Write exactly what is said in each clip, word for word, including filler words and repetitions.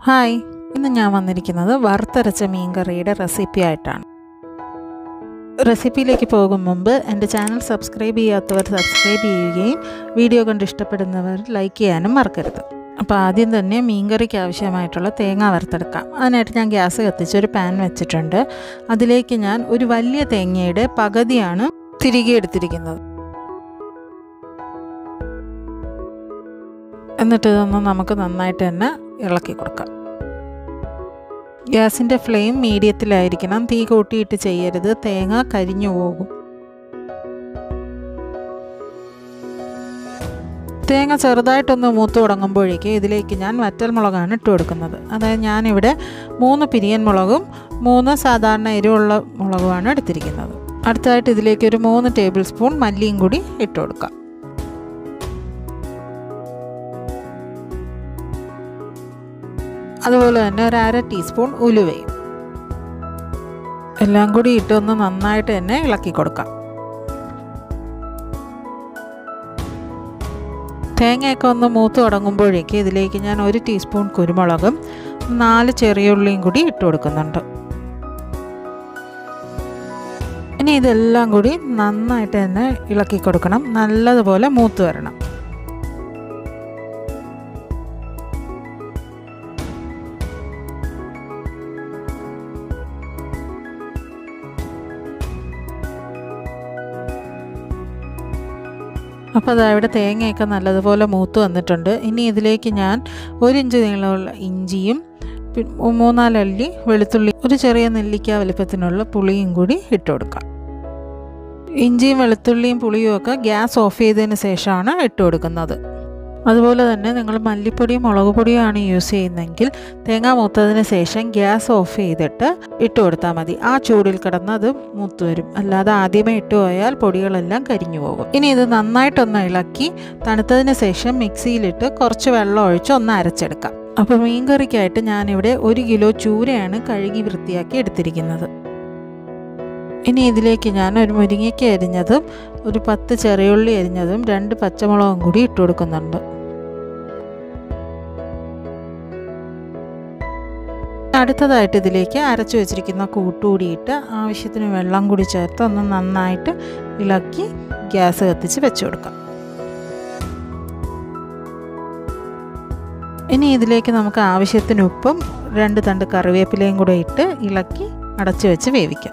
Hi, ഇന്ന് ഞാൻ വന്നിരിക്കുന്നത് വറുത്തരച്ച മീൻ കറിയുടെ റെസിപ്പി ആയിട്ടാണ്. റെസിപ്പിയിലേക്ക് പോകും മുമ്പ് എൻ്റെ ചാനൽ സബ്സ്ക്രൈബ് ചെയ്യാത്തവർ സബ്സ്ക്രൈബ് ചെയ്യുകയും വീഡിയോ കണ്ട് ഇഷ്ടപ്പെടുന്നവർ ലൈക്ക് ചെയ്യാനും മറക്കരുത്. അപ്പോൾ ആദ്യം തന്നെ മീൻ കറിക്ക് ആവശ്യമായിട്ടുള്ള തേങ്ങ വറുത്തെടുക്കാം. അതിനായിട്ട് ഞാൻ ഗ്യാസ് കത്തിച്ച് ഒരു പാൻ വെച്ചിട്ടുണ്ട്. അതിലേക്ക് ഞാൻ ഒരു വലിയ തേങ്ങയുടെ പകുതിയാണ് തിരികെ എടുത്തിരിക്കുന്നത്. എന്നിട്ട് ഇതൊന്ന് നമുക്ക് നന്നായിട്ട് തന്നെ ഇളക്കി കൊടുക്കാം. ഗ്യാസിൻ്റെ ഫ്ലെയിം മീഡിയത്തിലായിരിക്കണം. തീ കൂട്ടിയിട്ട് ചെയ്യരുത്, തേങ്ങ കരിഞ്ഞു പോകും. തേങ്ങ ചെറുതായിട്ടൊന്ന് മൂത്ത് തുടങ്ങുമ്പോഴേക്ക് ഇതിലേക്ക് ഞാൻ വറ്റൽമുളകാണ് ഇട്ട് കൊടുക്കുന്നത്. അതായത് ഞാനിവിടെ മൂന്ന് പിരിയൻ മുളകും മൂന്ന് സാധാരണ എരിവുള്ള മുളകുമാണ് എടുത്തിരിക്കുന്നത്. അടുത്തതായിട്ട് ഇതിലേക്ക് ഒരു മൂന്ന് ടേബിൾ സ്പൂൺ മല്ലിയും കൂടി ഇട്ട് കൊടുക്കാം. അതുപോലെ തന്നെ ഒരു അര ടീസ്പൂൺ ഉലുവയും എല്ലാം കൂടി ഇട്ടൊന്ന് നന്നായിട്ട് തന്നെ ഇളക്കി കൊടുക്കാം. തേങ്ങയൊക്കെ ഒന്ന് മൂത്ത് തുടങ്ങുമ്പോഴേക്ക് ഇതിലേക്ക് ഞാൻ ഒരു ടീസ്പൂൺ കുരുമുളകും നാല് ചെറിയ ഉള്ളിയും കൂടി ഇട്ട് കൊടുക്കുന്നുണ്ട്. ഇനി ഇതെല്ലാം കൂടി നന്നായിട്ട് തന്നെ ഇളക്കി കൊടുക്കണം. നല്ലതുപോലെ മൂത്ത് വരണം. അപ്പോൾ അതാ ഇവിടെ തേങ്ങയൊക്കെ നല്ലതുപോലെ മൂത്ത് വന്നിട്ടുണ്ട്. ഇനി ഇതിലേക്ക് ഞാൻ ഒരു ഇഞ്ച് നീളമുള്ള ഇഞ്ചിയും മൂന്നാലല്ലി വെളുത്തുള്ളി ഒരു ചെറിയ നെല്ലിക്ക വലുപ്പത്തിനുള്ള പുളിയും കൂടി ഇട്ട് കൊടുക്കാം. ഇഞ്ചിയും വെളുത്തുള്ളിയും പുളിയും ഒക്കെ ഗ്യാസ് ഓഫ് ചെയ്തതിന് ശേഷമാണ് ഇട്ട് കൊടുക്കുന്നത്. അതുപോലെ തന്നെ നിങ്ങൾ മല്ലിപ്പൊടിയും മുളക് പൊടിയുമാണ് യൂസ് ചെയ്യുന്നതെങ്കിൽ തേങ്ങ മൂത്തതിന് ശേഷം ഗ്യാസ് ഓഫ് ചെയ്തിട്ട് ഇട്ട് കൊടുത്താൽ മതി. ആ ചൂടിൽ കിടന്ന് അത് മൂത്ത് വരും. അല്ലാതെ ആദ്യമേ ഇട്ട് പോയാൽ പൊടികളെല്ലാം കരിഞ്ഞു പോകും. ഇനി ഇത് നന്നായിട്ടൊന്ന് ഇളക്കി തണുത്തതിന് ശേഷം മിക്സിയിലിട്ട് കുറച്ച് വെള്ളം ഒഴിച്ച് ഒന്ന് അരച്ചെടുക്കാം. അപ്പോൾ മീൻ കറിക്കായിട്ട് ഞാനിവിടെ ഒരു കിലോ ചൂരയാണ് കഴുകി വൃത്തിയാക്കി എടുത്തിരിക്കുന്നത്. ഇനി ഇതിലേക്ക് ഞാൻ ഒരു മുരിങ്ങയ്ക്ക അരിഞ്ഞതും ഒരു പത്ത് ചെറിയുള്ളി അരിഞ്ഞതും രണ്ട് പച്ചമുളകും കൂടി ഇട്ട് കൊടുക്കുന്നുണ്ട്. അടുത്തതായിട്ട് ഇതിലേക്ക് അരച്ചു വെച്ചിരിക്കുന്ന കൂട്ടുകൂടിയിട്ട് ആവശ്യത്തിന് വെള്ളം കൂടി ചേർത്ത് ഒന്ന് നന്നായിട്ട് ഇളക്കി ഗ്യാസ് കത്തിച്ച് വെച്ച് കൊടുക്കാം. ഇനി ഇതിലേക്ക് നമുക്ക് ആവശ്യത്തിന് ഉപ്പും രണ്ട് തണ്ട് കറിവേപ്പിലയും കൂടെ ഇട്ട് ഇളക്കി അടച്ചു വെച്ച് വേവിക്കാം.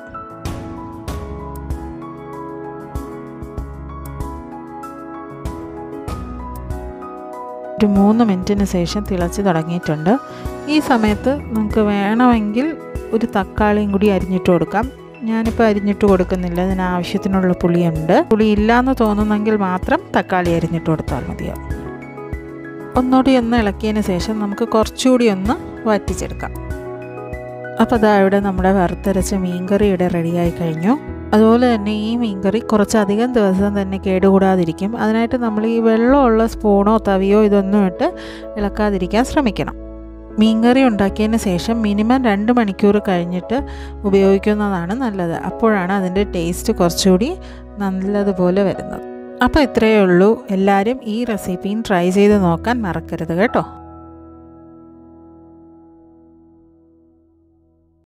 ഒരു മൂന്ന് മിനിറ്റിന് ശേഷം തിളച്ച് തുടങ്ങിയിട്ടുണ്ട്. ഈ സമയത്ത് നമുക്ക് വേണമെങ്കിൽ ഒരു തക്കാളിയും കൂടി അരിഞ്ഞിട്ട് കൊടുക്കാം. ഞാനിപ്പോൾ അരിഞ്ഞിട്ട് കൊടുക്കുന്നില്ല, ഇതിന് ആവശ്യത്തിനുള്ള പുളിയുണ്ട്. പുളി ഇല്ലയെന്ന് തോന്നുന്നെങ്കിൽ മാത്രം തക്കാളി അരിഞ്ഞിട്ട് കൊടുത്താൽ മതിയാവും. ഒന്നുകൂടി ഒന്ന് ഇളക്കിയതിന് ശേഷം നമുക്ക് കുറച്ചുകൂടി ഒന്ന് വറ്റിച്ചെടുക്കാം. അപ്പോൾ അതാ ഇവിടെ നമ്മുടെ വറുത്തരച്ച മീൻകറി ഇവിടെ റെഡിയായി കഴിഞ്ഞു. അതുപോലെ തന്നെ ഈ മീൻകറി കുറച്ചധികം ദിവസം തന്നെ കേടുകൂടാതിരിക്കും. അതിനായിട്ട് നമ്മൾ ഈ വെള്ളമുള്ള സ്പൂണോ തവിയോ ഇതൊന്നും ഇട്ട് ഇളക്കാതിരിക്കാൻ ശ്രമിക്കണം. മീൻകറി ഉണ്ടാക്കിയതിന് ശേഷം മിനിമം രണ്ട് മണിക്കൂർ കഴിഞ്ഞിട്ട് ഉപയോഗിക്കുന്നതാണ് നല്ലത്. അപ്പോഴാണ് അതിൻ്റെ ടേസ്റ്റ് കുറച്ചുകൂടി നല്ലതുപോലെ വരുന്നത്. അപ്പോൾ ഇത്രയേ ഉള്ളൂ. എല്ലാവരും ഈ റെസിപ്പിയും ട്രൈ ചെയ്ത് നോക്കാൻ മറക്കരുത് കേട്ടോ.